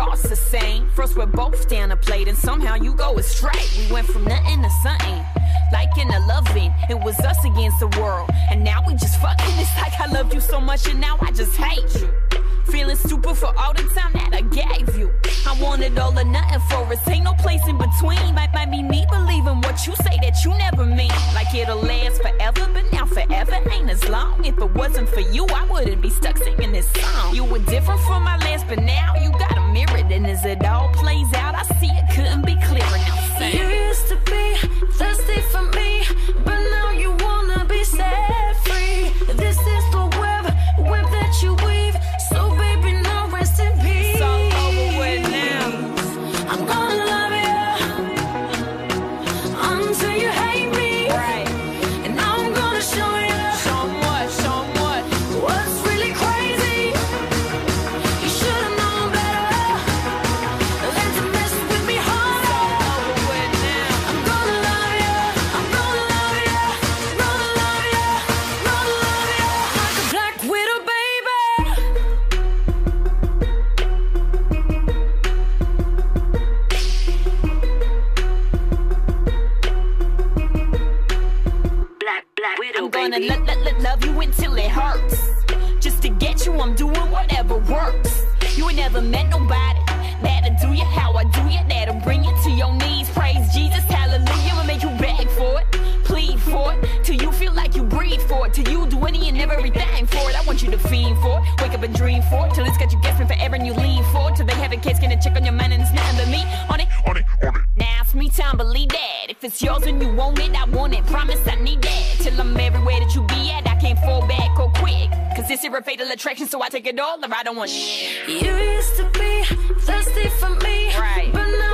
hearts the same. First we're both down a plate, and somehow you go astray. We went from nothing to something, like in a loving. It was us against the world, and now we just fucking. It's like I loved you so much, and now I just hate you. Feeling stupid for all the time that I gave you. I wanted all or nothing for us, ain't no place in between. Might be me believing what you say that you never mean. Like it'll last forever, but now forever ain't as long. If it wasn't for you, I wouldn't be stuck singing this song. You were different from my last, but now you got a mirror. And as it all plays out, I see it couldn't be clearer. Now sing. You used to be thirsty for me, but now you wanna be set free. This is the web that you weave. So baby, now rest in peace. It's all over with now. I'm gonna love you until you hate me. Right. And now I'm gonna show you. Show 'em what, show 'em what. What's really crazy? You should've known better than to mess with me harder. It's all over with now. I'm gonna love you. I'm gonna love you. Gonna love you. Gonna love you like a black widow, baby. Black widow, I'm gonna baby. love you until it hurts. Just to get you, I'm doing whatever works. You ain't never met nobody that'll do you how I do you, that'll bring you to your knees. Praise Jesus, hallelujah, and make you beg for it, plead for it, till you feel like you breathe for it, till you do any and everything for it. I want you to fiend for it, wake up and dream for it, till it's got you guessing forever and you lean for it, till they have a case, gonna check on your mind and it's nothing but me on it. Now it's me time, believe that. If it's yours and you want it, I want it. Promise I need that. Till I'm everywhere that you be at, I can't fall back or quick. Cause this is a fatal attraction, so I take it all or I don't want shit. You used to be thirsty for me, Right. but now